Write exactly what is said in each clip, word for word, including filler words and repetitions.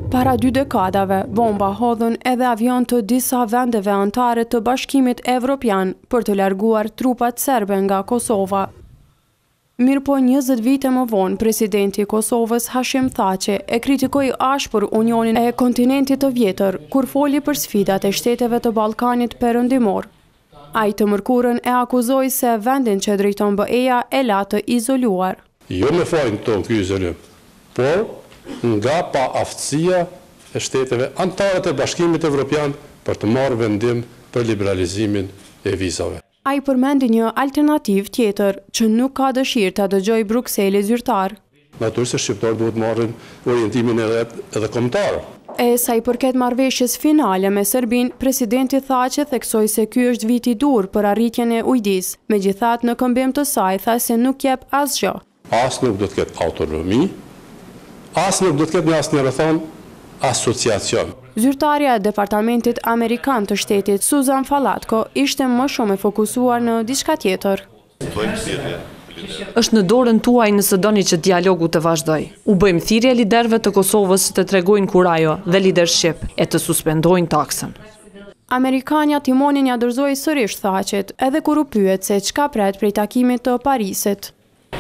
Para dy dekadave, bomba hodhën edhe avion të disa vendeve anëtare të Bashkimit Evropian për të larguar trupat serbe nga Kosova. Mirëpo njëzet vite më vonë, presidenti i Kosovës Hashim Thaçi e kritikoi ashpër Unionin e kontinentit të vjetër kur foli për sfidat e shteteve të Ballkanit Perëndimor. Ai të mërkurën e akuzoi se vendin që drejton B E-ja e la të izoluar. Jo me fajin tonë ky izolim, por nga pa aftësia e shteteve anëtare të Bashkimit Evropian për të marrë vendim për liberalizimin e vizave. Ai përmendi një alternativë tjetër që nuk ka dëshirë ta dëgjojë Brukseli zyrtar. Natyrisht se shqiptarët duhet marrin orientimin edhe edhe kombëtar. E sa i përket marrëveshjes finale me Serbinë, presidenti Thaçi theksoi se ky është vit i dur për arritjen e ujdis. Megjithatë, në këmbim të saj tha se nuk jep asgjë. As nuk do të ketë autonomi, as nuk do të ketë në asnjë rrethon asociacion. Zyrtarja e Departamentit Amerikan të shtetit, Susan Falatko, ishte më shumë e fokusuar në diçka tjetër. Është në dorën tuaj nëse doni që dialogu të vazhdoj. U bëjmë thirrje liderëve të Kosovës të tregojnë kurajo dhe leadership e të suspendojnë taksën. Amerikanja timonin ja dorëzoi sërish Thaçit, edhe kur u pyet se çka pret prej takimit të Parisit.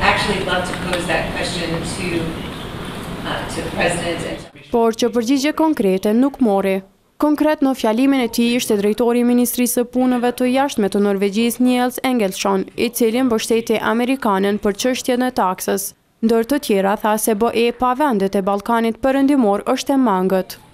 Por që përgjigje konkrete nuk mori. Konkret në fjalimin e tij ishte drejtori i Ministrisë së Punëve të Jashtme të Norvegjisë Niels Engelsson, i cili mbështeti amerikanën për çështjen e taksës. Ndër të tjera tha se B E pa vendet e Ballkanit Perëndimor është e mangët.